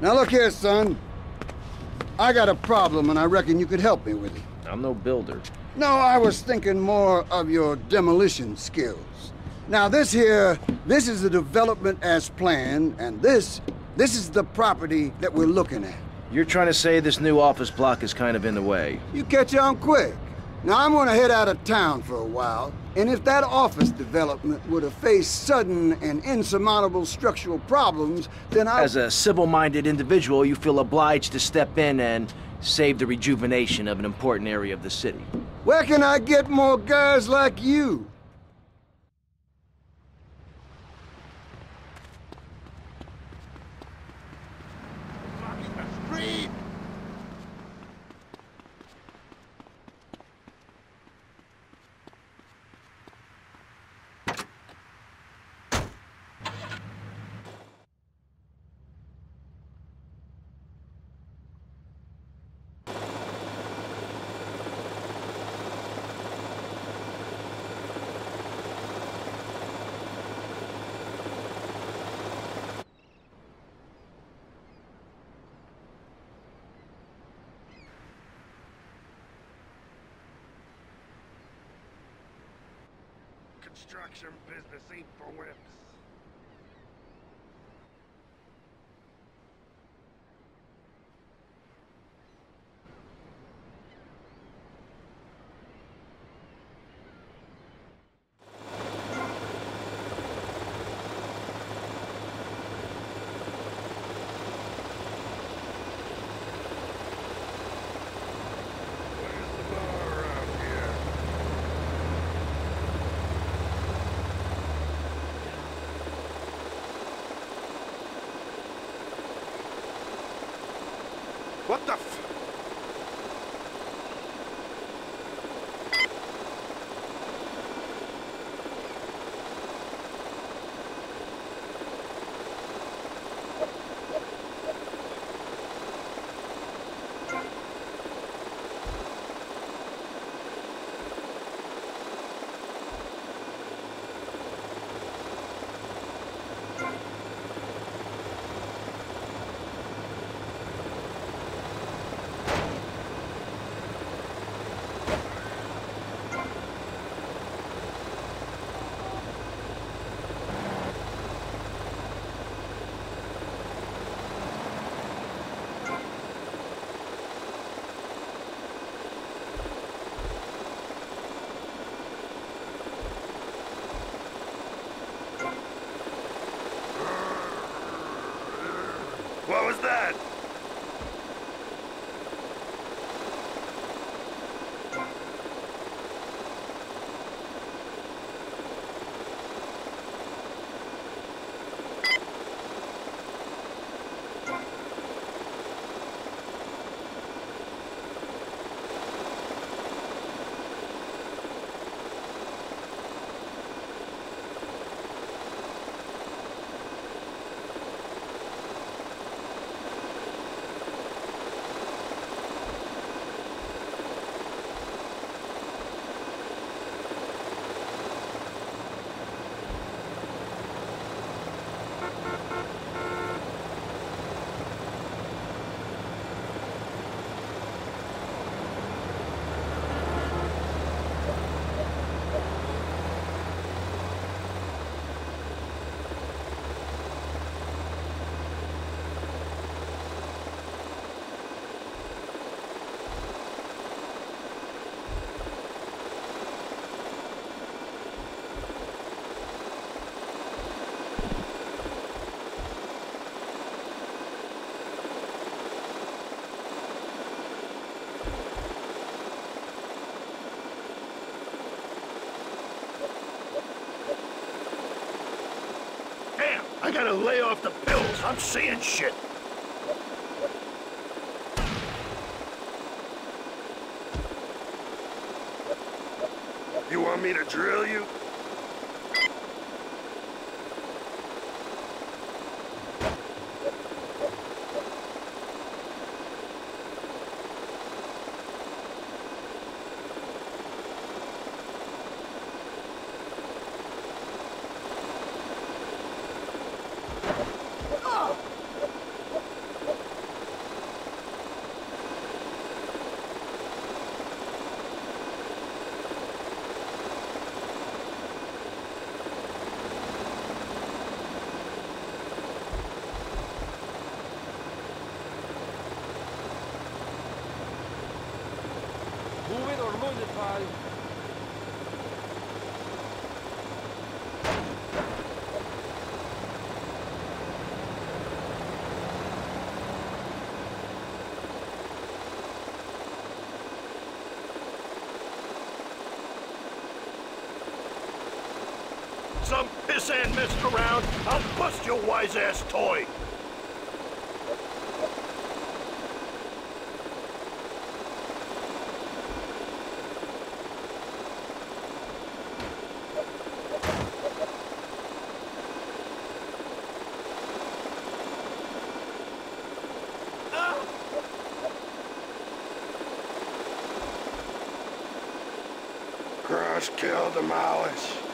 Now look here, son. I got a problem, and I reckon you could help me with it. I'm no builder. No, I was thinking more of your demolition skills. Now this is the development as planned, and this is the property that we're looking at. You're trying to say this new office block is kind of in the way. You catch on quick. Now I'm gonna head out of town for a while, and if that office development were to face sudden and insurmountable structural problems, then As a civil-minded individual, you feel obliged to step in and save the rejuvenation of an important area of the city. Where can I get more guys like you? Construction business ain't for wimps. What the f... What was that? I gotta lay off the pills. I'm seeing shit. You want me to drill you? some pissant messing around, I'll bust your wise-ass toy. Crush, kill, demolish.